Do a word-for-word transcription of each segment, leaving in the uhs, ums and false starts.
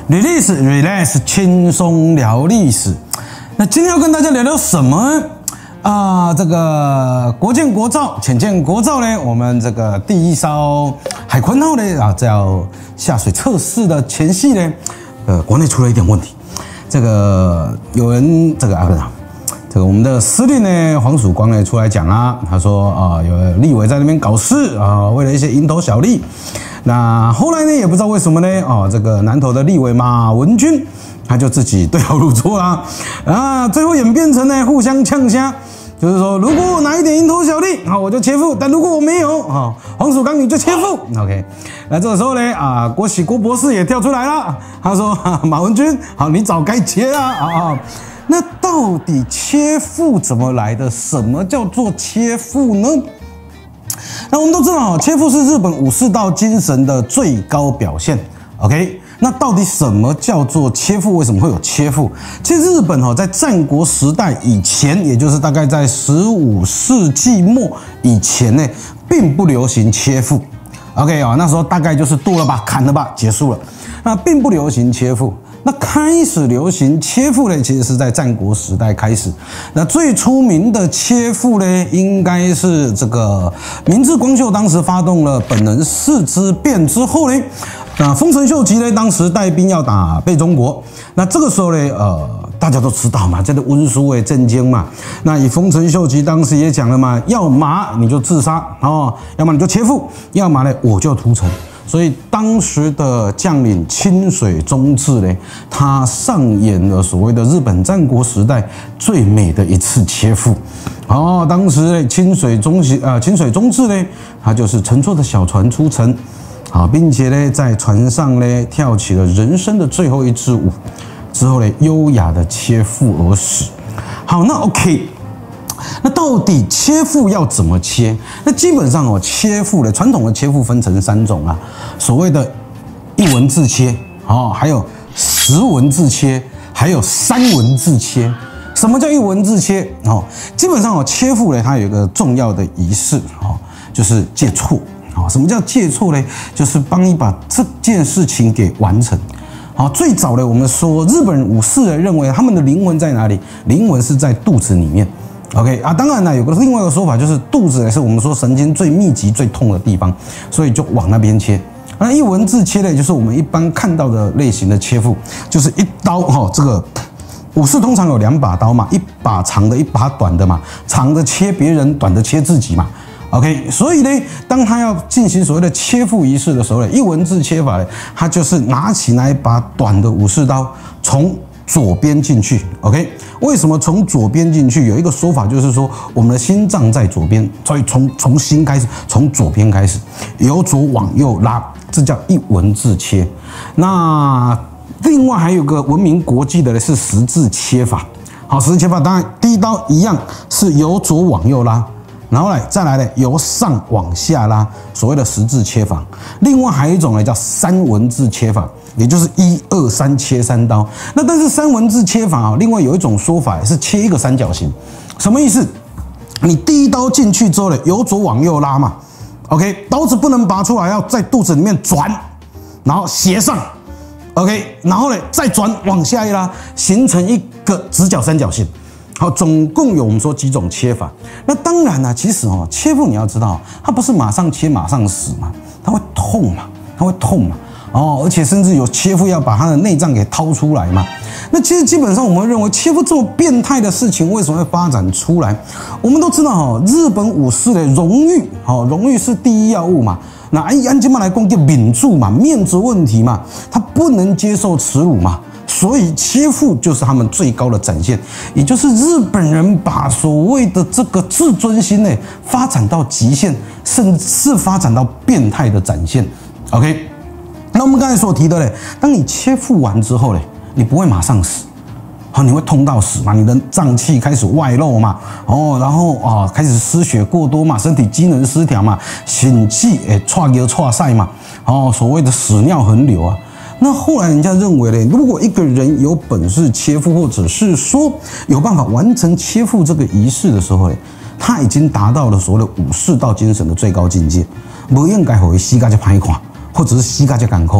Release Relax 轻松聊历史。那今天要跟大家聊聊什么呢？啊，这个国建国造、潜舰国造呢，我们这个第一艘海鲲号呢啊，在要下水测试的前夕呢，呃，国内出了一点问题。这个有人这个啊不是。这个我们的司令呢，黄曙光呢出来讲啦，他说啊、呃，有立委在那边搞事啊、呃，为了一些蝇头小利。那后来呢，也不知道为什么呢，哦，这个南投的立委马文君，他就自己对号入座啦，啊，最后演变成呢互相呛虾，就是说，如果我拿一点蝇头小利，好，我就切腹；但如果我没有，啊，黄曙光你就切腹。OK， 那这个时候呢，啊，郭喜郭博士也跳出来了，他说，啊、马文君，好，你早该切啦，啊。那到底切腹怎么来的？什么叫做切腹呢？那我们都知道，切腹是日本武士道精神的最高表现。OK， 那到底什么叫做切腹？为什么会有切腹？其实日本在战国时代以前，也就是大概在十五世纪末以前呢，并不流行切腹。OK 啊，那时候大概就是剁了吧，砍了吧，结束了。那并不流行切腹。那开始流行切腹呢，其实是在战国时代开始。那最出名的切腹呢，应该是这个明智光秀当时发动了本能寺之变之后呢，那丰臣秀吉呢，当时带兵要打北中国。那这个时候呢，呃，大家都知道嘛，这个温书为震惊嘛。那以丰臣秀吉当时也讲了嘛，要么你就自杀哦，要么你就切腹，要么呢我就屠城。所以当时的将领清水宗治呢，他上演了所谓的日本战国时代最美的一次切腹。哦，当时呢，清水宗啊，清水宗治呢，他就是乘坐着小船出城，啊，并且呢，在船上呢跳起了人生的最后一支舞，之后呢，优雅的切腹而死。好，那 OK。那到底切腹要怎么切？那基本上哦，切腹的传统的切腹分成三种啊，所谓的一文字切哦，还有十文字切，还有三文字切。什么叫一文字切？哦，基本上哦，切腹呢，它有一个重要的仪式哦，就是借错。哦，什么叫借错呢？就是帮你把这件事情给完成。好，最早的我们说日本武士认为他们的灵魂在哪里？灵魂是在肚子里面。OK 啊，当然呢，有个另外一个说法，就是肚子也是我们说神经最密集、最痛的地方，所以就往那边切。那一文字切呢，就是我们一般看到的类型的切腹，就是一刀哈、哦，这个武士通常有两把刀嘛，一把长的，一把短的嘛，长的切别人，短的切自己嘛。OK， 所以呢，当他要进行所谓的切腹仪式的时候呢，一文字切法呢，他就是拿起那一把短的武士刀，从左边进去 ，OK？ 为什么从左边进去？有一个说法就是说，我们的心脏在左边，所以从从心开始，从左边开始，由左往右拉，这叫一文字切。那另外还有个闻名国际的是十字切法。好，十字切法当然第一刀一样是由左往右拉。然后呢，再来呢，由上往下拉，所谓的十字切法。另外还有一种呢，叫三文字切法，也就是一二三切三刀。那但是三文字切法啊，另外有一种说法是切一个三角形，什么意思？你第一刀进去之后呢，由左往右拉嘛 ，OK， 刀子不能拔出来，要在肚子里面转，然后斜上 ，OK， 然后呢再转往下一拉，形成一个直角三角形。好，总共有我们说几种切法。那当然啦、啊，其实哦，切腹你要知道，它不是马上切马上死嘛，它会痛嘛，它会痛嘛。哦，而且甚至有切腹要把它的内脏给掏出来嘛。那其实基本上我们认为切腹这么变态的事情为什么会发展出来？我们都知道哦，日本武士的荣誉，哦，荣誉是第一要务嘛。那按按今嘛来讲叫泯住嘛，面子问题嘛，他不能接受耻辱嘛。所以切腹就是他们最高的展现，也就是日本人把所谓的这个自尊心呢发展到极限，甚至发展到变态的展现。OK， 那我们刚才所提的嘞，当你切腹完之后嘞，你不会马上死，好，你会痛到死嘛，你的脏器开始外露嘛，哦，然后啊开始失血过多嘛，身体机能失调嘛，心气诶岔腰岔塞嘛，哦，所谓的屎尿横流啊。那后来人家认为呢，如果一个人有本事切腹，或者是说有办法完成切腹这个仪式的时候呢，他已经达到了所谓的武士道精神的最高境界，不应该让他膝盖就歹看，或者是膝盖就艰苦，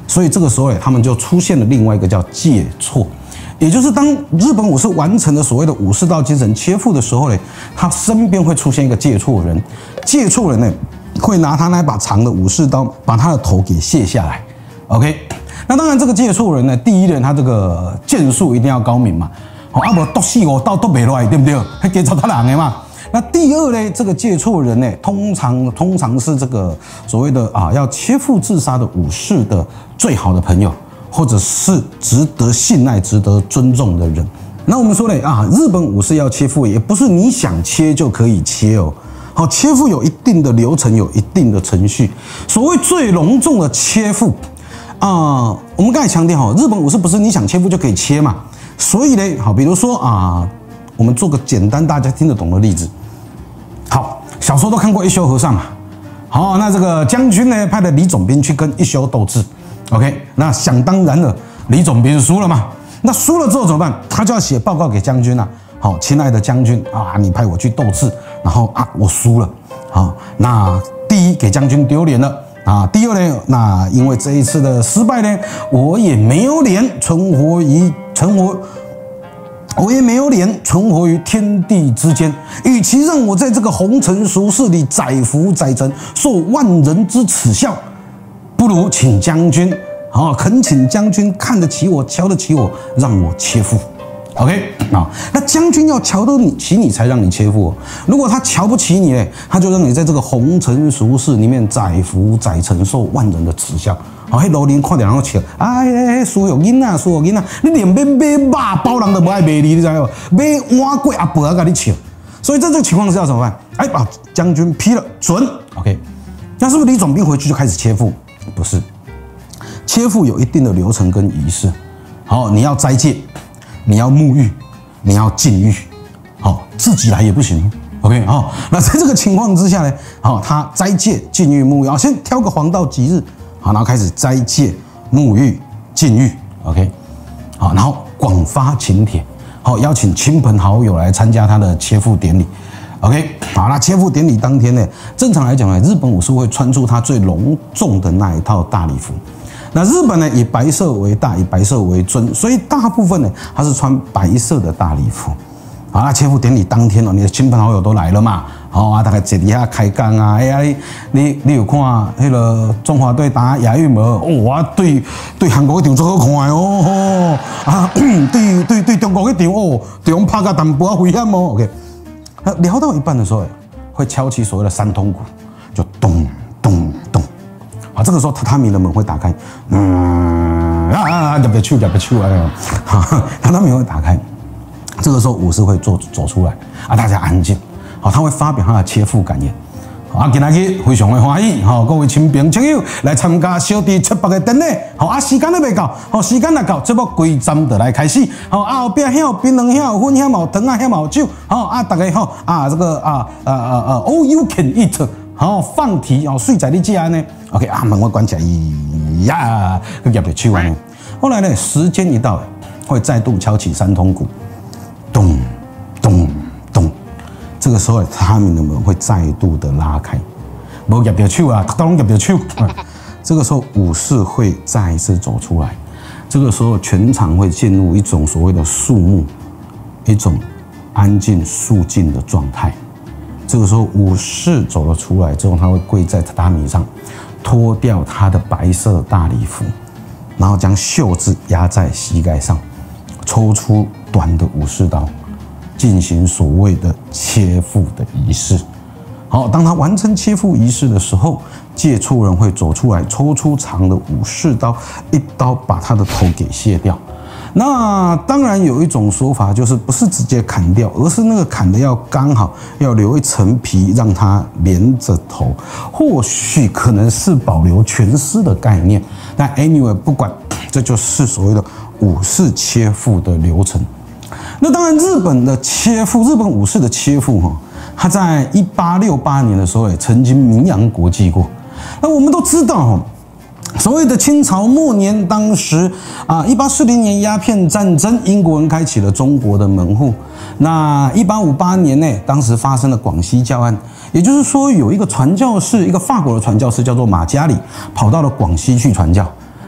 所以这个时候，他们就出现了另外一个叫介错，也就是当日本武士完成了所谓的武士道精神切腹的时候呢，他身边会出现一个介错人，介错人呢会拿他那把长的武士刀把他的头给卸下来。OK， 那当然这个介错人呢，第一人他这个剑术一定要高明嘛，好，啊不剁死我刀剁不落来，对不对？还给找他人的嘛。那第二呢，这个介错人呢，通常通常是这个所谓的啊要切腹自杀的武士的最好的朋友，或者是值得信赖、值得尊重的人。那我们说呢啊，日本武士要切腹，也不是你想切就可以切哦。好，切腹有一定的流程，有一定的程序。所谓最隆重的切腹啊、呃，我们刚才强调哈，日本武士不是你想切腹就可以切嘛。所以呢，好，比如说啊，我们做个简单大家听得懂的例子。好，小时候都看过一休和尚嘛。好，那这个将军呢派了李总兵去跟一休斗智。OK， 那想当然了，李总兵输了嘛。那输了之后怎么办？他就要写报告给将军啊。好，亲爱的将军啊，你派我去斗智，然后啊我输了。好，那第一给将军丢脸了啊。第二呢，那因为这一次的失败呢，我也没有脸存活于存活。我也没有脸存活于天地之间，与其让我在这个红尘俗世里载浮载沉，受万人之耻笑，不如请将军啊，恳请将军看得起我，瞧得起我，让我切腹。OK 啊，那将军要瞧得起你才让你切腹、哦，如果他瞧不起你嘞，他就让你在这个红尘俗世里面载浮载沉，受万人的耻笑。好，迄路人看到人都笑，哎，输有囡仔，输有囡仔，你连买买肉包人都不爱卖你，你知道不？买碗粿阿伯啊，跟你笑。所以在这个情况下怎么办？哎，把将军批了准 ，OK。那是不是李总兵回去就开始切腹？不是，切腹有一定的流程跟仪式。好，你要斋戒，你要沐浴，你要禁欲，好，自己来也不行。OK， 好，那在这个情况之下呢，好，他斋戒、禁欲、沐浴，好，先挑个黄道吉日。好，然后开始斋戒、沐浴、禁欲 ，OK， 好，然后广发请帖，好，邀请亲朋好友来参加他的切腹典礼 ，OK， 好，那切腹典礼当天呢，正常来讲呢，日本武士会穿出他最隆重的那一套大礼服。那日本呢，以白色为大，以白色为尊，所以大部分呢，他是穿白色的大礼服。好，那切腹典礼当天哦，你的亲朋好友都来了嘛？好啊，大概坐底下开讲啊，哎呀，你你你有看那个中华队打亚运无？哦，啊，对对，韩国那场最好看的哦，啊，对对对，中国那场哦，对我们拍个淡薄危险哦。OK， 那聊到一半的时候，会敲起所谓的三通鼓，就咚咚咚。啊，这个时候榻榻米的门会打开，嗯啊啊，入不去，入不去啊，哈，榻榻米会打开。这个时候武士会走走出来啊，大家安静。好，他会发表他的切腹感言。啊，今日非常的欢喜，好，各位亲朋亲友来参加小弟出北的典礼。好，啊，时间都未到，好，时间若到，节目规站就来开始。好，啊后边遐有槟榔，遐有粉，遐有糖啊，遐有酒。好，啊，大家好，啊，这个啊啊啊啊 ，all you can eat。好，放题，好，水在你家呢。OK， 啊，门会关起来，呀，去入去手安尼。后来呢，时间一到，会再度敲起三通鼓。咚咚咚，这个时候他们的门会再度的拉开，无入到手啊，当然入到手。这个时候武士会再一次走出来，这个时候全场会进入一种所谓的肃穆、一种安静肃静的状态。这个时候武士走了出来之后，他会跪在榻榻米上，脱掉他的白色大礼服，然后将袖子压在膝盖上，抽出短的武士刀，进行所谓的切腹的仪式。好，当他完成切腹仪式的时候，介错人会走出来，抽出长的武士刀，一刀把他的头给卸掉。那当然有一种说法，就是不是直接砍掉，而是那个砍的要刚好，要留一层皮，让它连着头，或许可能是保留全尸的概念。但 anyway 不管，这就是所谓的武士切腹的流程。那当然，日本的切腹，日本武士的切腹哈，他在一八六八年的时候也曾经名扬国际过。那我们都知道哈，所谓的清朝末年，当时啊，一八四零年鸦片战争，英国人开启了中国的门户。那一八五八年呢，当时发生了广西教案，也就是说，有一个传教士，一个法国的传教士叫做马加里，跑到了广西去传教。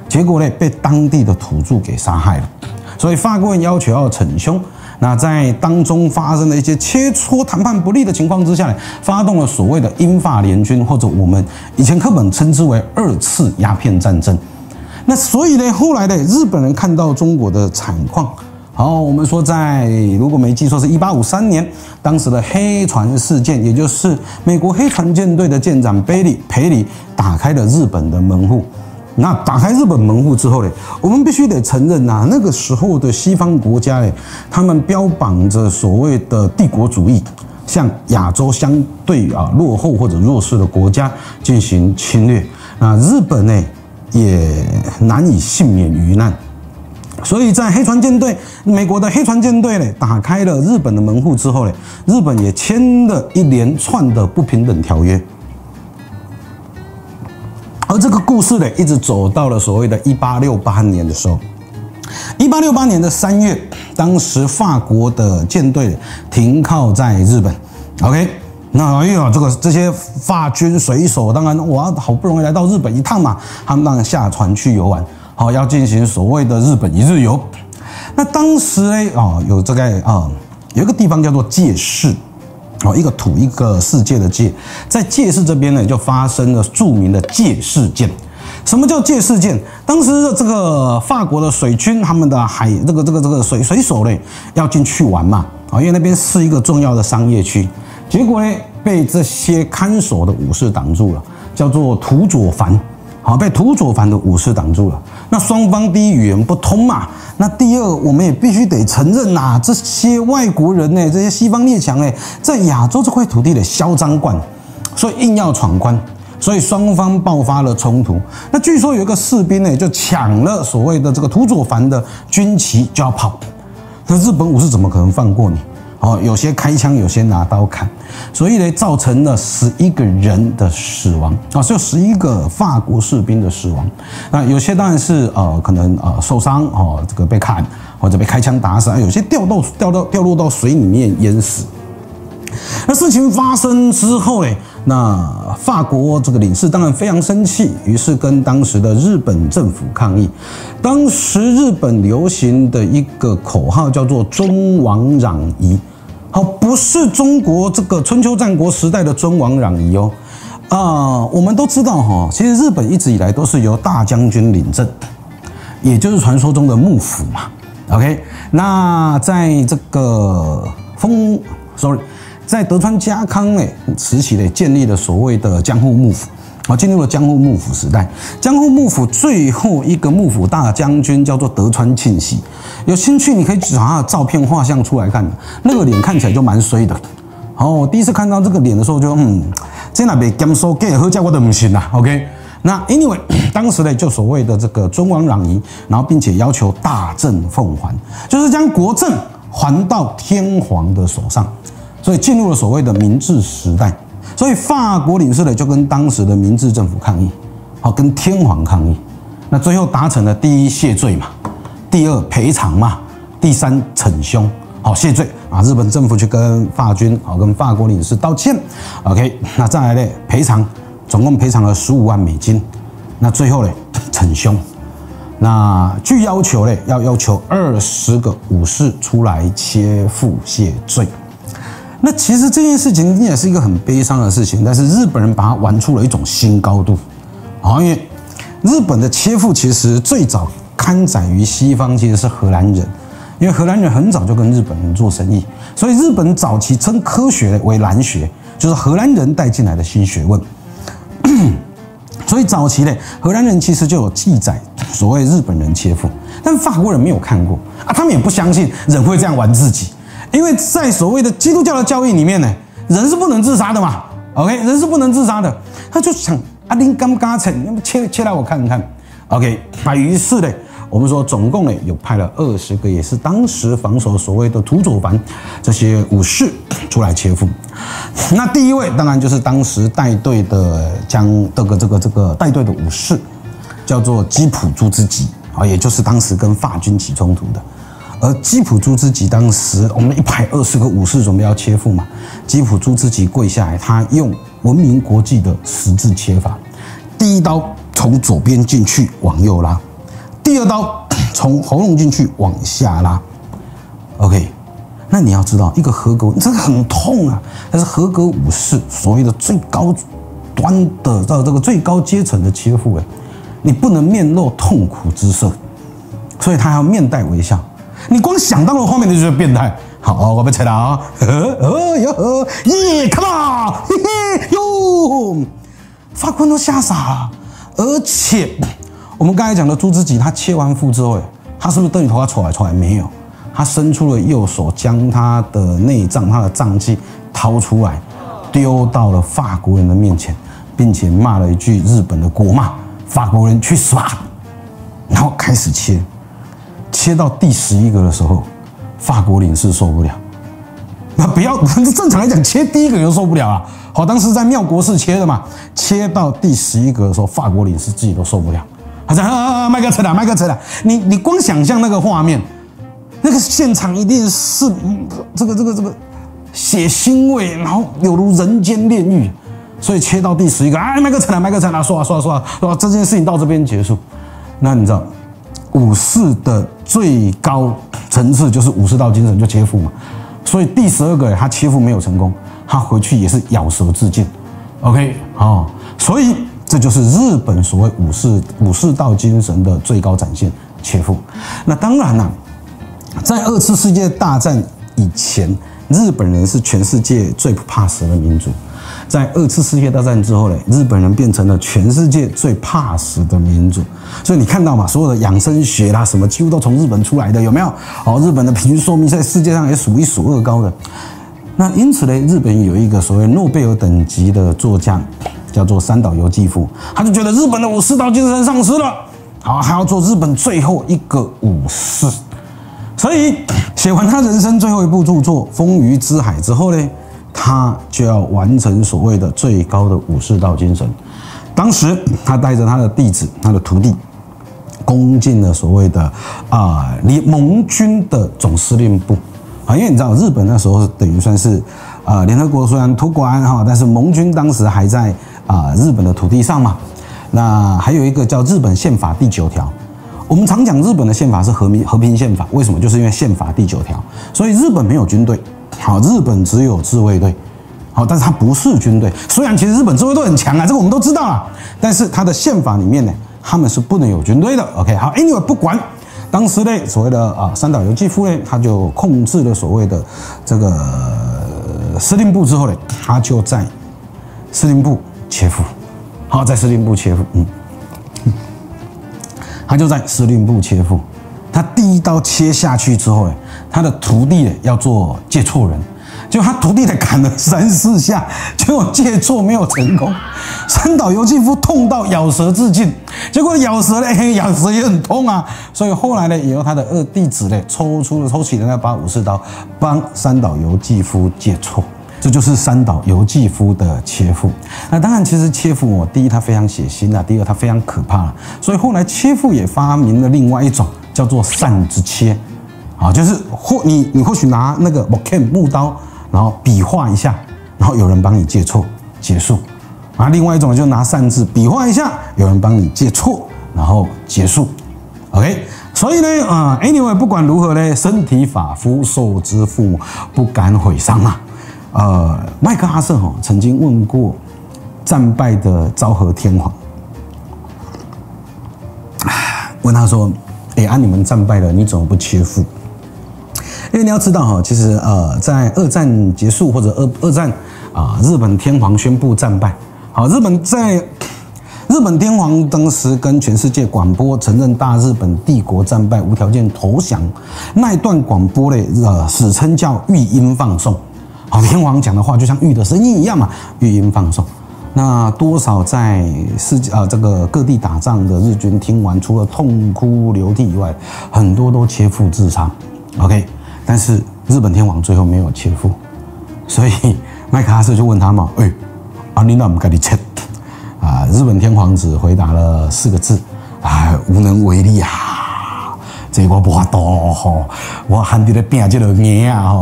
结果呢被当地的土著给杀害了。所以法国人要求要惩凶。那在当中发生了一些切磋谈判不利的情况之下呢，发动了所谓的英法联军，或者我们以前课本称之为二次鸦片战争。那所以呢，后来呢，日本人看到中国的惨况，好，我们说在如果没记错是一八五三年，当时的黑船事件，也就是美国黑船舰队的舰长贝里裴里打开了日本的门户。那打开日本门户之后呢，我们必须得承认呐、啊，那个时候的西方国家呢，他们标榜着所谓的帝国主义，向亚洲相对啊落后或者弱势的国家进行侵略。那日本呢也难以幸免于难。所以在黑船舰队，美国的黑船舰队呢，打开了日本的门户之后呢，日本也签了一连串的不平等条约。而这个故事呢，一直走到了所谓的一八六八年的时候。一八六八年的三月，当时法国的舰队停靠在日本。OK， 那哎呀，这个这些法军水手，当然我好不容易来到日本一趟嘛，他们当然下船去游玩，好要进行所谓的日本一日游。那当时呢，啊有这个啊有一个地方叫做界市。哦，一个土一个世界的界，在界市这边呢，就发生了著名的界事件。什么叫界事件？当时这个法国的水军，他们的海这个这个这个水水手呢，要进去玩嘛，啊，因为那边是一个重要的商业区。结果呢，被这些看守的武士挡住了，叫做土佐藩。好，被土佐藩的武士挡住了。那双方第一语言不通嘛，那第二我们也必须得承认呐、啊，这些外国人呢，这些西方列强呢，在亚洲这块土地的嚣张惯，所以硬要闯关，所以双方爆发了冲突。那据说有一个士兵呢，就抢了所谓的这个土佐藩的军旗就要跑，那日本武士怎么可能放过你？哦，有些开枪，有些拿刀砍，所以呢，造成了十一个人的死亡啊，就十一个法国士兵的死亡。那有些当然是呃，可能呃受伤哦，这个被砍或者被开枪打死，有些掉到掉到掉落到水里面淹死。那事情发生之后呢，那法国这个领事当然非常生气，于是跟当时的日本政府抗议。当时日本流行的一个口号叫做尊王攘夷。好，不是中国这个春秋战国时代的尊王攘夷哦，啊、呃，我们都知道哈、哦，其实日本一直以来都是由大将军领政，也就是传说中的幕府嘛。OK， 那在这个丰，sorry， 在德川家康诶时期呢，建立了所谓的江户幕府。啊，进入了江户幕府时代。江户幕府最后一个幕府大将军叫做德川庆喜，有兴趣你可以找他的照片画像出来看，那个脸看起来就蛮衰的。好，我第一次看到这个脸的时候就，嗯，这哪边甘肃给喝家我都不行啦。OK， 那 anyway， 当时呢就所谓的这个尊王攘夷，然后并且要求大政奉还，就是将国政还到天皇的手上，所以进入了所谓的明治时代。所以法国领事呢就跟当时的明治政府抗议，好，跟天皇抗议。那最后达成了第一谢罪嘛，第二赔偿嘛，第三惩凶。好，谢罪啊，日本政府去跟法军，好，跟法国领事道歉。OK， 那再来呢赔偿，总共赔偿了十五万美金。那最后呢惩凶，那据要求呢要要求二十个武士出来切腹谢罪。那其实这件事情也是一个很悲伤的事情，但是日本人把它玩出了一种新高度。好，因为日本的切腹其实最早刊载于西方，其实是荷兰人，因为荷兰人很早就跟日本人做生意，所以日本早期称科学为兰学，就是荷兰人带进来的新学问。所以早期呢，荷兰人其实就有记载所谓日本人切腹，但法国人没有看过啊，他们也不相信人会这样玩自己。因为在所谓的基督教的教义里面呢，人是不能自杀的嘛 ，OK， 人是不能自杀的。他就想啊，您刚刚成，要不切切来我看看 ，OK， 那于是呢，我们说总共呢有派了二十个，也是当时防守所谓的土佐藩这些武士出来切腹。那第一位当然就是当时带队的将这个这个这个带队的武士，叫做基普朱之吉啊，也就是当时跟法军起冲突的。而基普朱之吉当时，我们一排二十个武士准备要切腹嘛，基普朱之吉跪下来，他用闻名国际的十字切法，第一刀从左边进去往右拉， 第二刀从喉咙进去往下拉 ，OK。那你要知道，一个合格，这个很痛啊，但是合格武士所谓的最高端的到这个最高阶层的切腹，哎，你不能面露痛苦之色，所以他要面带微笑。你光想到了画面你就觉得变态。好，我被踩了啊！哦哟耶 ，come on， 嘿嘿哟，法官都吓傻了。而且我们刚才讲的朱之吉，他切完腹之后，他是不是等于头发抽来抽来？没有。他伸出了右手，将他的内脏、他的脏器掏出来，丢到了法国人的面前，并且骂了一句日本的国骂：“法国人去死吧！”然后开始切，切到第十一个的时候，法国领事受不了。那不要，正常来讲，切第一个就受不了啊。好，当时在妙国寺切的嘛，切到第十一个的时候，法国领事自己都受不了。他讲：“啊，麦克车了，麦克车了！你你光想象那个画面。”那个现场一定是这个这个这个血腥味，然后有如人间炼狱，所以切到第十一个，哎，麦克惨了，麦克惨了，刷刷刷刷，这件事情到这边结束。那你知道武士的最高层次就是武士道精神，就切腹嘛。所以第十二个他切腹没有成功，他回去也是咬舌自尽。OK， 哦，所以这就是日本所谓武士武士道精神的最高展现，切腹。那当然了。在二次世界大战以前，日本人是全世界最不怕死的民族。在二次世界大战之后呢，日本人变成了全世界最怕死的民族。所以你看到嘛，所有的养生学啦，什么几乎都从日本出来的，有没有？哦，日本的平均寿命在世界上也数一数二高的。那因此呢，日本有一个所谓诺贝尔等级的作家，叫做三岛由纪夫，他就觉得日本的武士道精神丧失了，好，还要做日本最后一个武士。所以写完他人生最后一部著作《风雨之海》之后呢，他就要完成所谓的最高的武士道精神。当时他带着他的弟子、他的徒弟，攻进了所谓的啊盟军的总司令部啊，因为你知道日本那时候等于算是啊联合国虽然托管哈，但是盟军当时还在啊日本的土地上嘛。那还有一个叫日本宪法第九条。我们常讲日本的宪法是和平和平宪法，为什么？就是因为宪法第九条，所以日本没有军队，好，日本只有自卫队，好，但是它不是军队。虽然其实日本自卫队很强啊，这个我们都知道啊，但是它的宪法里面呢，他们是不能有军队的。OK， 好 ，Anyway 不管，当时呢所谓的啊三岛由纪夫呢，他就控制了所谓的这个司令部之后呢，他就在司令部切腹，好，在司令部切腹，嗯。他就在司令部切腹，他第一刀切下去之后，他的徒弟要做借错人，结果他徒弟才砍了三四下，结果借错没有成功，三岛由纪夫痛到咬舌自尽，结果咬舌嘞，咬舌也很痛啊，所以后来呢，也由他的二弟子嘞抽出了抽起了那把武士刀，帮三岛由纪夫借错。这就是三岛由纪夫的切腹。那当然，其实切腹哦，第一它非常血腥啊，第二它非常可怕，所以后来切腹也发明了另外一种叫做扇子切，啊，就是或你你或许拿那个 moken 木刀，然后比划一下，然后有人帮你借错结束，啊，另外一种就拿扇子比划一下，有人帮你借错，然后结束。OK， 所以呢，啊、呃、，anyway 不管如何呢，身体发肤受之父母，不敢毁伤啊。呃，麦克阿瑟哈曾经问过战败的昭和天皇，问他说：“哎，啊，你们战败了，你怎么不切腹？”因为你要知道哈，其实呃，在二战结束或者二二战啊、呃，日本天皇宣布战败。好，日本在日本天皇当时跟全世界广播承认大日本帝国战败，无条件投降。那一段广播嘞，呃，史称叫御音放送。好，天皇讲的话就像玉的声音一样嘛，御音放送。那多少在世界啊、呃、这个各地打仗的日军听完，除了痛哭流涕以外，很多都切腹自杀。OK， 但是日本天皇最后没有切腹，所以麦克阿瑟就问他嘛，哎、欸，啊你那不赶紧切？啊，日本天皇只回答了四个字，啊，无能为力啊，这我无法度吼，我还得拼这个硬啊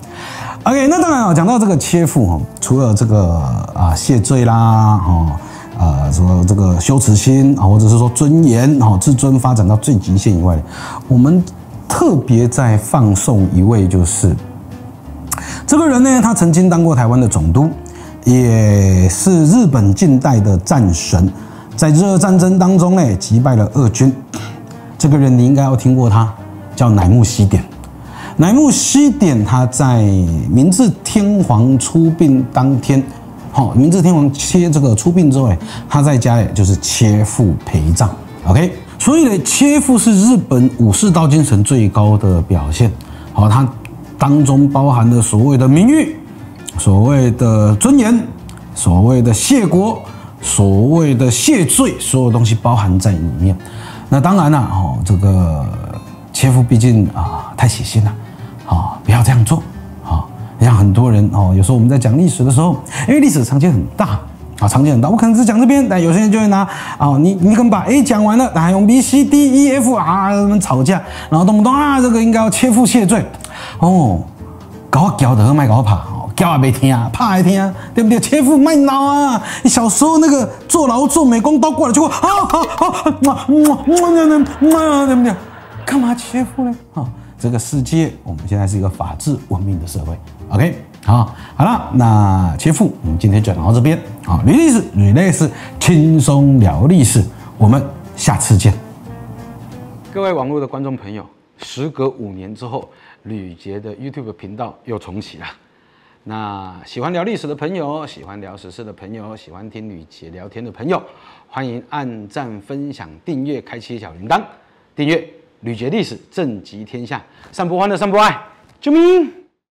，OK。OK， 那当然啊，讲到这个切腹哈，除了这个啊谢罪啦，哈， 呃，说这个羞耻心啊，或者是说尊严啊、自尊发展到最极限以外，我们特别在放送一位，就是这个人呢，他曾经当过台湾的总督，也是日本近代的战神，在日俄战争当中呢，击败了俄军。这个人你应该要听过他，叫乃木希典。乃木希典他在明治天皇出殡当天。好，明治天皇切这个出殡之后，他在家里就是切腹陪葬 ，OK。所以呢，切腹是日本武士道精神最高的表现。好，它当中包含了所谓的名誉、所谓的尊严、所谓的谢国、所谓的谢罪，所有东西包含在里面。那当然了，哦，这个切腹毕竟啊太血腥了，啊，不要这样做。像很多人哦，有时候我们在讲历史的时候，因为历史长期很大啊，长期很大，我可能只讲这边，但有些人就会拿啊，你你可能把 A 讲完了，还用 B、C、D、E、F 啊，他们吵架，然后动不动啊，这个应该要切腹谢罪哦，搞我教的卖搞我怕，教也没听，怕也听，对不对？切腹卖闹啊！你小时候那个坐牢做美工刀过来就会啊啊啊，对不对？干嘛切腹呢？啊？这个世界，我们现在是一个法治文明的社会 ，OK， 好，好了，那切腹，我们今天就讲到这边，好，吕历史，吕类是轻松聊历史，我们下次见。各位网络的观众朋友，时隔五年之后，吕杰的 YouTube 频道又重启了。那喜欢聊历史的朋友，喜欢聊时事的朋友，喜欢听吕杰聊天的朋友，欢迎按赞、分享、订阅、开启小铃铛，订阅。吕杰历史，正极天下，散播欢乐，散播爱，救命！